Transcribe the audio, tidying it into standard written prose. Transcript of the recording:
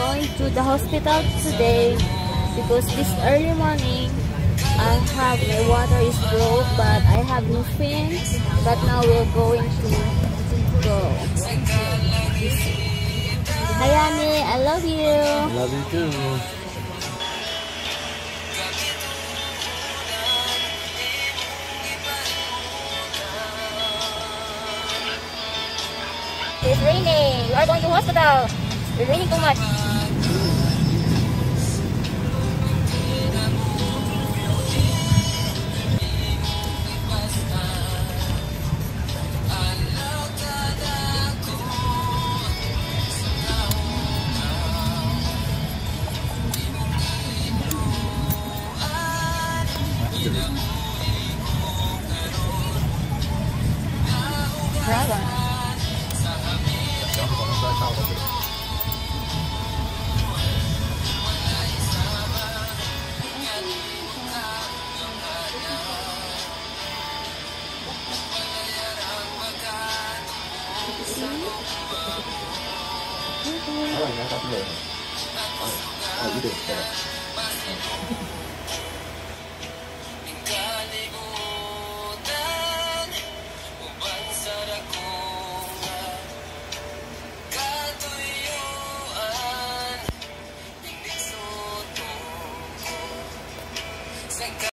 going to the hospital today because this early morning I have my water is broke, but I have no fin. But now we're going to go. Hi, Annie. I love you. I love you too. It's raining. We are going to hospital. It's raining too much. Bravo. Ở đây nó có cái đường. Ở dưới đường.